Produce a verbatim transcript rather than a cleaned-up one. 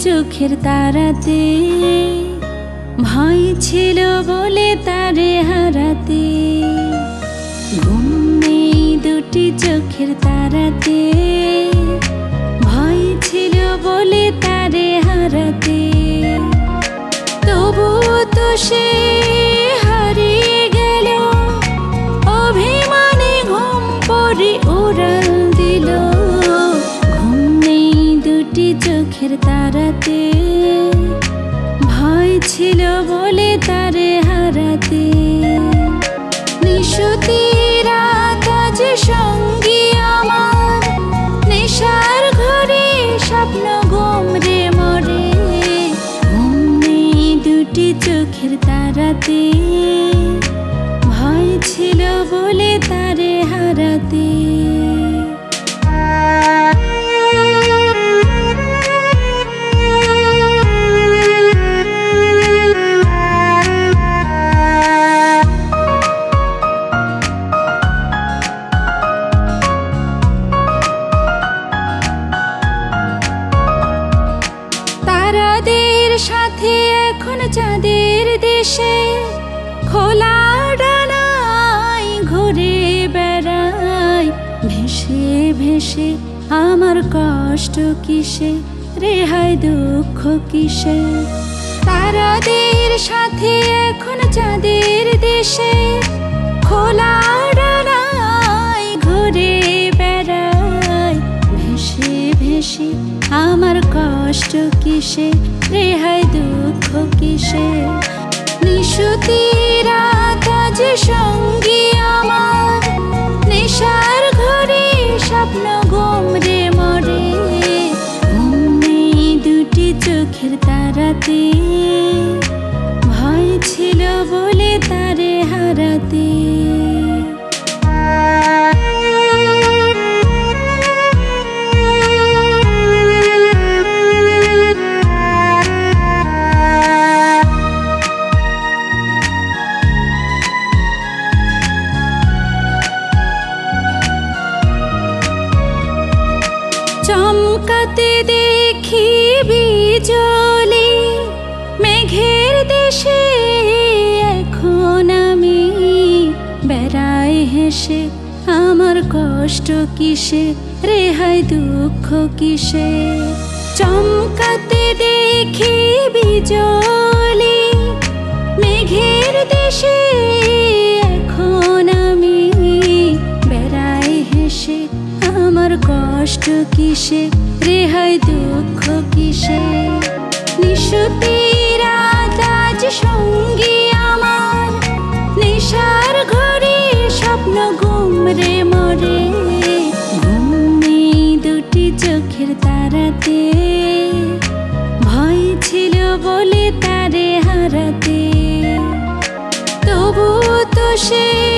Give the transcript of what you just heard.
চোখের তারাতে, ভয় ছিল বলে তারে হারাতে। ঘুম নেই দুটি চোখের তারাতে, ভয় ছিল বলে তারে হারাতে। তবু তো সে হারিয়ে গেল, অভিমানে ঘুম পড়ে উড়াল দিল। ঘুম নেই দুটি চোখের তারাতে, ভয় ছিল বলে তারে হারাতে। নিশুতি রাত আজ সঙ্গী আমার, নেশার ঘরে স্বপ্ন ঘুমরে মরে। ঘুম নেই দুটি চোখের তারাতে, ভয় ছিল বলে তারে হারাতে। তারাদের সাথে এখন চাঁদের দেশে, খোলা ডানায় ঘুরে বেড়ায়। ভেসে ভেসে আমার কষ্ট কিসে, রেহাই দুঃখ কিসে। তারাদের সাথে এখন চাঁদের দেশে, খোলা ডানায় ঘুরে বেড়ায়। ভেসে ভেসে আমার কষ্ট কিসে, রেহাই দুঃখ কিসে। নিশুতি রাত আজ সঙ্গী আমার, নেশার ঘরে স্বপ্ন ঘুমরে মরে। ঘুম নেই দুটি চোখের তারাতে, ভয় ছিল বলে তারে হারাতে। চমকাতে দেখি বিজলি, মেঘের দেশে এখন আমি বেড়াই হেসে। আমার কষ্ট কিসে, রেহাই দুঃখ কিসে। চমকাতে দেখি বিজলি, মেঘের দেশে এখন আমি বেড়াই হেসে। আমার কষ্ট কিসে, রেহাই দুঃখ কিসে। নিশুতি রাত আজ সঙ্গী আমার, নেশার ঘরে স্বপ্ন ঘুমরে মরে। ঘুম নেই দুটি চোখের তারাতে, ভয় ছিল বলে তারে হারাতে। তবু তো সে